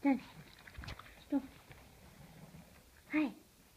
Dad, stop. Hi.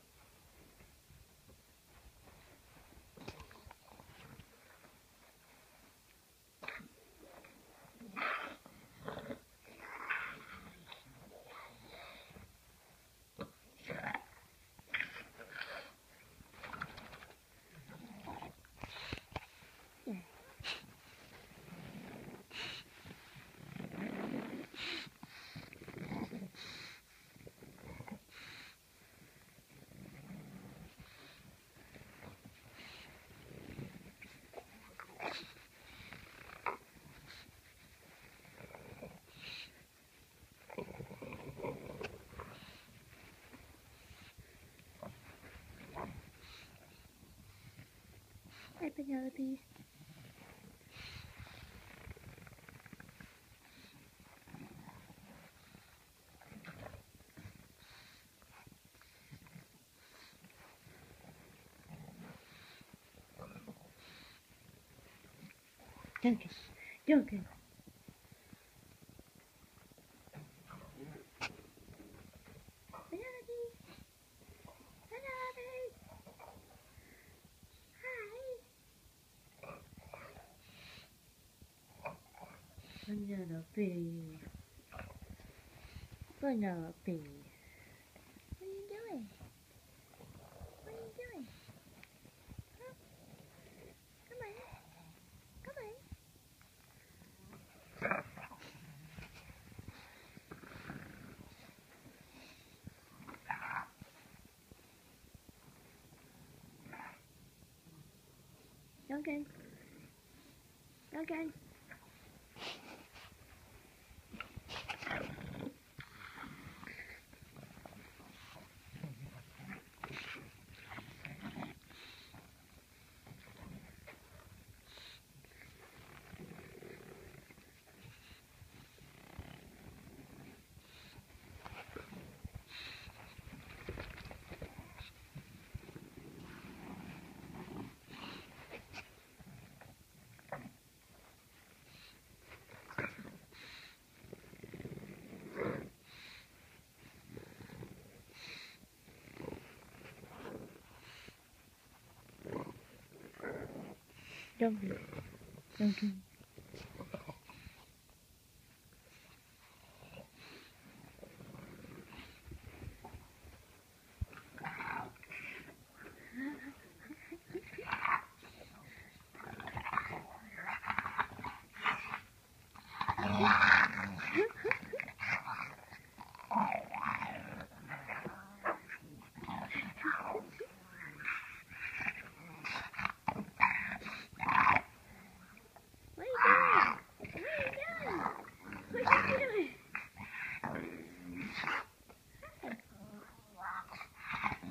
Hi, Penelope. Duncan. Duncan. Penelope. Penelope. Hi. Penelope. Penelope. What are you doing? What are you doing? Huh? Come on. Come on. Duncan. Duncan. Duncan. Duncan. What are you doing? What are you doing?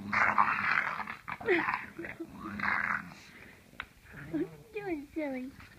What are you doing, silly?